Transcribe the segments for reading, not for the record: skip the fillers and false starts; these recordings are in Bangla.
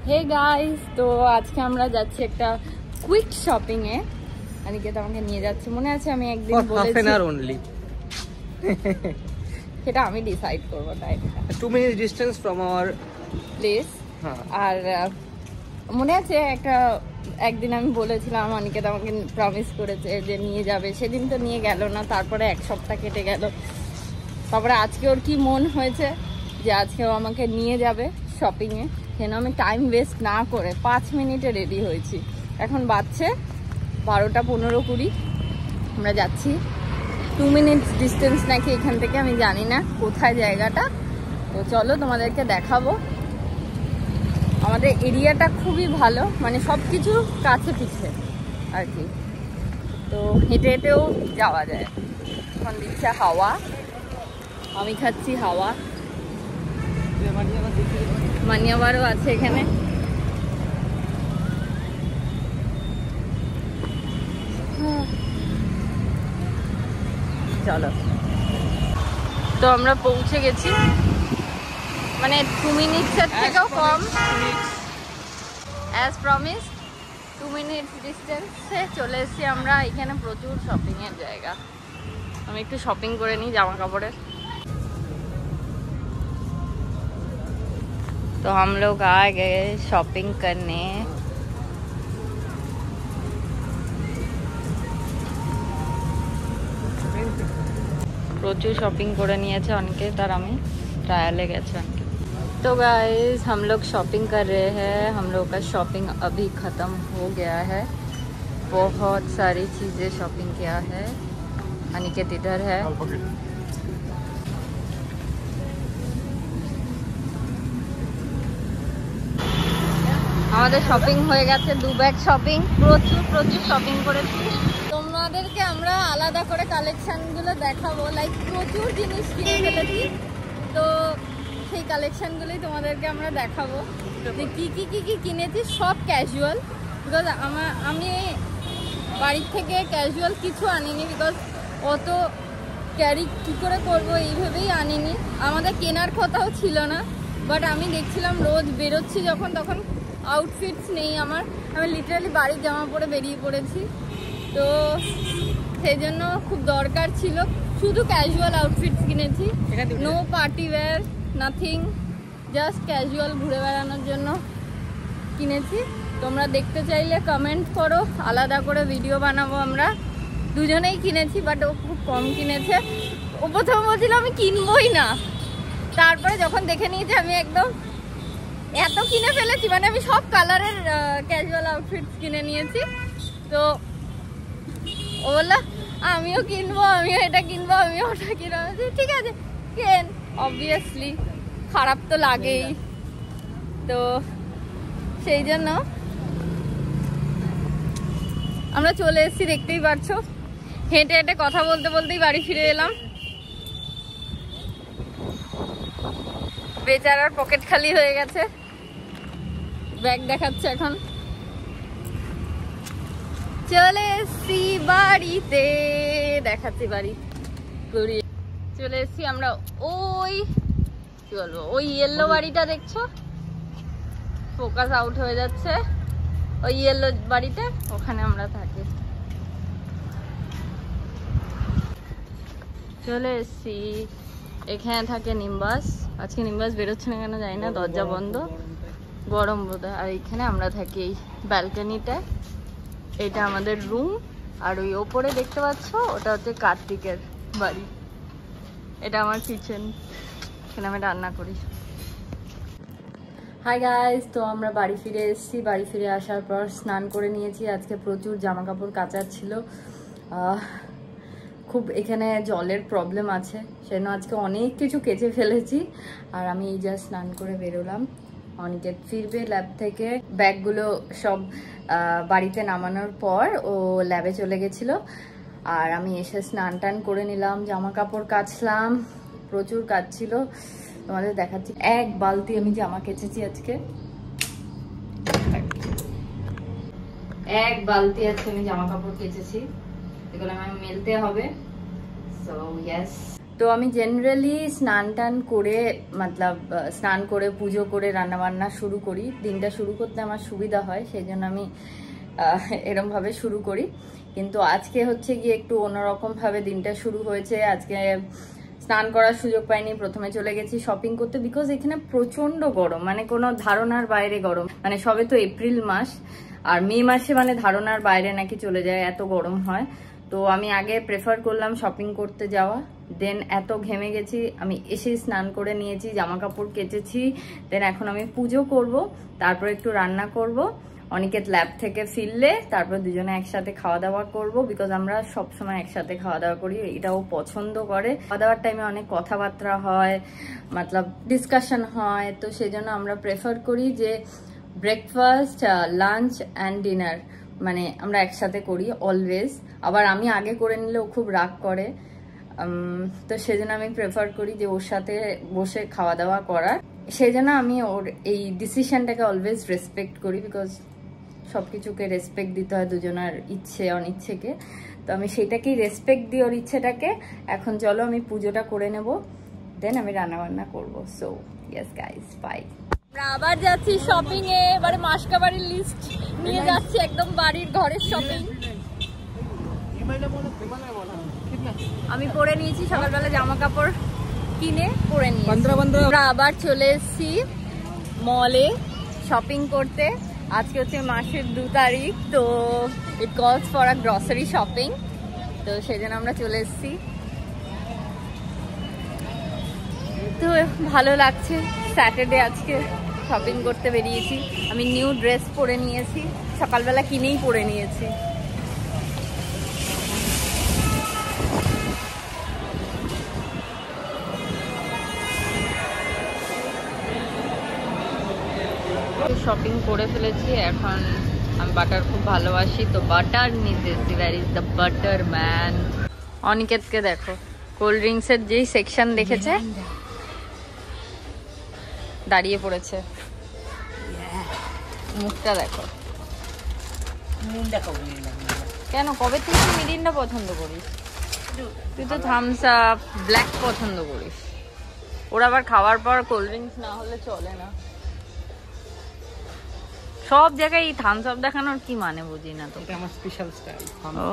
হে গাইস, তো আজকে আমরা যাচ্ছি একটা কুইক শপিং এ। অনিকেত আমাকে নিয়ে যাচ্ছে, মনে আছে আমি একদিন বলেছি সেটা আমি ডিসাইড করব, তাই 2 minutes distance from our place. আর মনে আছে একদিন আমি বলেছিলাম অনিকেত আমাকে প্রমিস করেছে যে নিয়ে যাবে, সেদিন তো নিয়ে গেল না, তারপরে এক সপ্তাহ কেটে গেল। তারপরে আজকে ওর কি মন হয়েছে যে আজকেও আমাকে নিয়ে যাবে শপিংয়ে। কেন আমি টাইম ওয়েস্ট না করে 5 মিনিটে রেডি হয়েছি। এখন বাজছে 12টা 15-20, আমরা যাচ্ছি। 2 মিনিটস ডিস্টেন্স নাকি এখান থেকে, আমি জানি না কোথায় জায়গাটা। তো চলো তোমাদেরকে দেখাবো। আমাদের এরিয়াটা খুবই ভালো, মানে সব কিছু কাছে পিছে আর কি, তো হেঁটে হেঁটেও যাওয়া যায়। এখন দিচ্ছে হাওয়া, আমি খাচ্ছি হাওয়া। মানিয়াবারও আছে এখানে। চলো, তো আমরা পৌঁছে গেছি, মানে 2 মিনিটসের থেকেও কম। অ্যাজ প্রমিস 2 মিনিটস ডিস্টেন্সে চলে এসেছি আমরা। এখানে প্রচুর শপিংয়ের জায়গা। আমি একটু শপিং করে নিই জামা কাপড়ের। तो हम लोग आ गए शॉपिंग करने। प्रचुर शॉपिंग করে নিয়েছে অনেকে, তার আমি ট্রায়ালে গেছি অনেকে। तो गाइस हम लोग शॉपिंग कर रहे हैं। हम लोग का शॉपिंग अभी ख़त्म हो गया है। बहुत सारी चीज़ें शॉपिंग किया है। अनिकेत इधर है। আমাদের শপিং হয়ে গেছে, 2 ব্যাগ শপিং। প্রচুর শপিং করেছি। তোমাদেরকে আমরা আলাদা করে কালেকশনগুলো দেখাবো, লাইক প্রচুর জিনিস কিনে ফেলেছি, তো সেই কালেকশনগুলোই তোমাদেরকে আমরা দেখাবো যে কি কিনেছি। সব ক্যাজুয়াল, বিকজ আমি বাড়ির থেকে ক্যাজুয়াল কিছু আনিনি, বিকজ অত ক্যারি কী করে করবো এইভাবেই আনিনি। আমাদের কেনার কথাও ছিল না, বাট আমি দেখছিলাম রোজ বেরোচ্ছি যখন, তখন আউটফিটস নেই আমার। আমি লিটারালি বাড়ির জামা পরে বেরিয়ে পড়েছি, তো সেই জন্য খুব দরকার ছিল। শুধু ক্যাজুয়াল আউটফিটস কিনেছি, no party wear, nothing, just casual ঘুরে বেড়ানোর জন্য কিনেছি। তোমরা দেখতে চাইলে কমেন্ট করো, আলাদা করে ভিডিও বানাবো। আমরা দুজনেই কিনেছি, বাট ও খুব কম কিনেছে। ও প্রথম বলছিল আমি কিনবই না, তারপরে যখন দেখে নিয়েছি আমি একদম এত কিনে ফেলেছি, মানে আমি সব কালারের ক্যাজুয়াল আউটফিটস কিনে নিয়েছি। তো ও বললো আমিও কিনবো, আমিও এটা কিনবো, আমিও ওটা কিনবো। ঠিক আছে কেন, অবভিয়াসলি খারাপ তো লাগেই। তো সেই জন্য আমরা চলে এসেছি, দেখতেই পাচ্ছ। হেঁটে হেঁটে কথা বলতে বলতেই বাড়ি ফিরে এলাম। বেচারার পকেট খালি হয়ে গেছে, ব্যাগ দেখাচ্ছে এখন। চলে এসছি বাড়িতে, দেখাচ্ছি বাড়ি ঘুরিয়ে। চলে এসছি আমরা ওই কি বলবো, ওই ইয়েলো বাড়িটা দেখছো, ফোকাস আউট হয়ে যাচ্ছে। ওই ইয়েলো বাড়িতে, ওখানে আমরা থাকি। চলে এসছি, এখানে থাকে নিম্বাস। আজকে নিম্বাস বেরোচ্ছে না কেন জানি না, দরজা বন্ধ, গরম বোধহয়। আর এইখানে আমরা থাকি এই ব্যালকনিটায়। এটা আমাদের রুম, আর ওই ওপরে দেখতে পাচ্ছ ওটা হচ্ছে কার্তিকের বাড়ি। এটা আমার কিচেন, এখানে আমি রান্না করি। হাই গাইস, তো আমরা বাড়ি ফিরে এসেছি। বাড়ি ফিরে আসার পর স্নান করে নিয়েছি। আজকে প্রচুর জামা কাপড় কাচার ছিল, খুব এখানে জলের প্রবলেম আছে, সেজন্য আজকে অনেক কিছু কেচে ফেলেছি। আর আমি এই যা স্নান করে বেরোলাম। অনিকেত ফিরবে ল্যাব থেকে। ব্যাগগুলো সব বাড়িতে নামানোর পর ও ল্যাবে চলে গেছিলো, আর আমি এসে স্নান টান করে নিলাম, জামা কাপড় কাচলাম। প্রচুর কাজ ছিল, তোমাদের দেখাচ্ছি। 1 বালতি আমি জামা কেচেছি আজকে, 1 বালতি আজকে আমি জামা কাপড় কেচেছি। এগুলো আমার মেলতে হবে। সো ইয়েস, তো আমি জেনারেলি স্নান টান করে স্নান করে পুজো করে রান্নাবান্না শুরু করি। দিনটা শুরু করতে আমার সুবিধা হয়, সেই জন্য আমি এরমভাবে শুরু করি। কিন্তু আজকে হচ্ছে গিয়ে একটু অন্যরকমভাবে দিনটা শুরু হয়েছে। আজকে স্নান করার সুযোগ পাইনি, প্রথমে চলে গেছি শপিং করতে, বিকজ এখানে প্রচন্ড গরম, মানে কোনো ধারণার বাইরে গরম। মানে সবে তো এপ্রিল মাস, আর মে মাসে মানে ধারণার বাইরে নাকি চলে যায়, এত গরম হয়। তো আমি আগে প্রেফার করলাম শপিং করতে যাওয়া, দেন এত ঘেমে গেছি, আমি এসে স্নান করে নিয়েছি, জামা কাপড় কেচেছি, দেন এখন আমি পুজো করব, তারপর একটু রান্না করব। অনিকেত ল্যাব থেকে ফিরলে তারপর দুজনে একসাথে খাওয়া দাওয়া করব, বিকজ আমরা সবসময় একসাথে খাওয়া দাওয়া করি, এটাও পছন্দ করে। খাওয়া দাওয়ার টাইমে অনেক কথাবার্তা হয়, ডিসকাশন হয়, তো সেজন্য আমরা প্রেফার করি যে ব্রেকফাস্ট, লাঞ্চ অ্যান্ড ডিনার মানে আমরা একসাথে করি অলওয়েজ। আবার আমি আগে করে নিলে ও খুব রাগ করে, তো সেজন্য আমি প্রেফার করি যে ওর সাথে বসে খাওয়া দাওয়া করার। সেই জন্য আমি ওর এই ডিসিশনটাকে অলওয়েজ রেসপেক্ট করি, বিকজ সব কিছুকে রেসপেক্ট দিতে হয় দুজনের ইচ্ছে অনিচ্ছেকে। তো আমি সেটাকেই রেসপেক্ট দিই ওর ইচ্ছেটাকে। এখন চলো আমি পুজোটা করে নেব, দেন আমি রান্নাবান্না করবো। So yes guys, bye. আমরা আবার যাচ্ছি শপিং এ, এবারে মাসকাবাড়ির লিস্ট নিয়ে যাচ্ছি, একদম বাড়ির ঘরের শপিং। আমি পরে নিয়েছি সকালবেলা জামা কাপড় কিনে পরে নিয়েছি। আমরা আবার চলে এসেছি মলে শপিং করতে। আজকে হচ্ছে মাসের 2 তারিখ, তো ইট কলস ফর আ গ্রসারি শপিং, তো সেই জন্য আমরা চলে এসেছি। তো ভালো লাগছে, স্যাটারডে আজকে শপিং করতে বেরিয়েছি। আমি নিউ ড্রেস পরে নিয়েছি, সকালবেলা কিনেই পরে নিয়েছি। শপিং করে ফেলেছি, এখন আমি বাটার খুব ভালোবাসি, তো বাটার নিতে এসেছি। Where is the butter man? অনিকেতকে দেখো, কোল্ড ড্রিঙ্কসের যেই সেকশন দেখেছে দাঁড়িয়ে পড়েছে। মুখটা দেখো, কেন কবে থেকে তুই মিরিন্ডা পছন্দ করিস? তুই তো থামস আপ ব্ল্যাক পছন্দ করিস। ওরা আবার খাওয়ার পর কোল্ড ড্রিঙ্কস না হলে চলে না। সব জায়গায় এই থামস আপ দেখানোর কি মানে বুঝি না তো। এটা আমার special style. Oh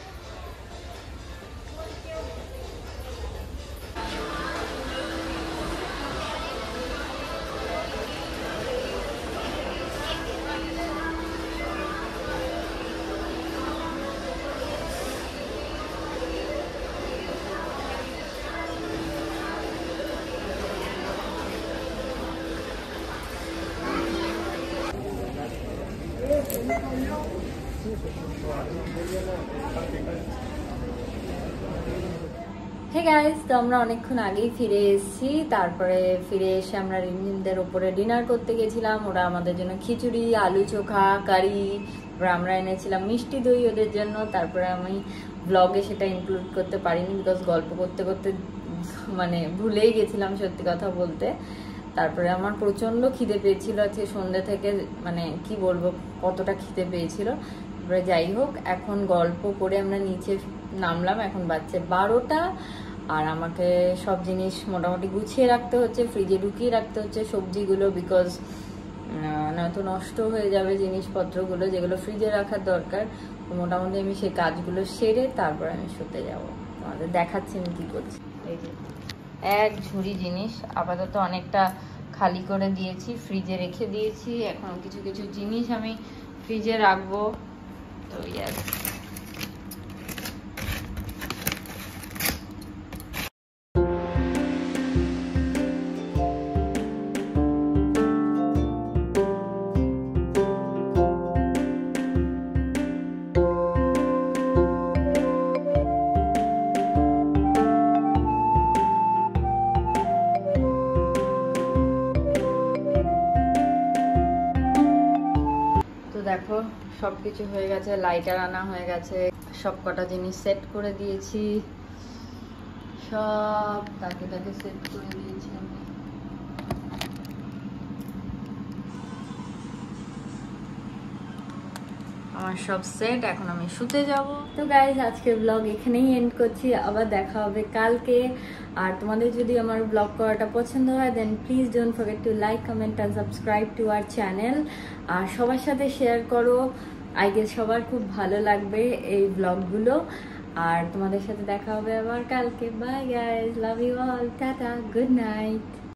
hey guys, তো আমরা অনেকক্ষণ আগেই ফিরে এসেছি। তারপরে ফিরে এসে আমরা রিমঝিমদের ওপরে ডিনার করতে গেছিলাম। ওরা আমাদের জন্য খিচুড়ি, আলু চোখা, কারি, আমরা এনেছিলাম মিষ্টি দই ওদের জন্য। তারপরে আমি ব্লগে সেটা ইনক্লুড করতে পারিনি, বিকজ গল্প করতে করতে মানে ভুলেই গেছিলাম সত্যি কথা বলতে। তারপরে আমার প্রচণ্ড খিদে পেয়েছিল আজকে সন্ধ্যে থেকে, মানে কি বলবো কতটা খিদে পেয়েছিল। তারপরে যাই হোক, এখন গল্প করে আমরা নিচে নামলাম, এখন বাজছে 12টা। আর আমাকে সব জিনিস মোটামুটি গুছিয়ে রাখতে হচ্ছে, ফ্রিজে ঢুকিয়ে রাখতে হচ্ছে সবজিগুলো, বিকজ নয়তো নষ্ট হয়ে যাবে জিনিসপত্রগুলো যেগুলো ফ্রিজে রাখার দরকার। মোটামুটি আমি সেই কাজগুলো সেরে তারপর আমি শুতে যাবো। তোমাদের দেখাচ্ছি আমি কী করছি। এই যে এক ঝুড়ি জিনিস আপাতত অনেকটা খালি করে দিয়েছি, ফ্রিজে রেখে দিয়েছি। এখন কিছু কিছু জিনিস আমি ফ্রিজে রাখবো। তো ইয়াস, দেখো সবকিছু হয়ে গেছে, লাইটার আনা হয়ে গেছে, সব কটা জিনিস সেট করে দিয়েছি, সব তাকে তাকে সেট করে দিয়েছি আমি। আমার সব সেট, এখন আমি শুতে যাব। তো গাইজ আজকের ব্লগ এখানেই এন্ড করছি, আবার দেখা হবে কালকে। আর তোমাদের যদি আমার ব্লগ করাটা পছন্দ হয় then please don't forget to like, comment and subscribe to our channel. আর সবার সাথে শেয়ার করো, আই গেস সবার খুব ভালো লাগবে এই ব্লগগুলো। আর তোমাদের সাথে দেখা হবে আবার কালকে। Bye guys, love you all, tata, good night.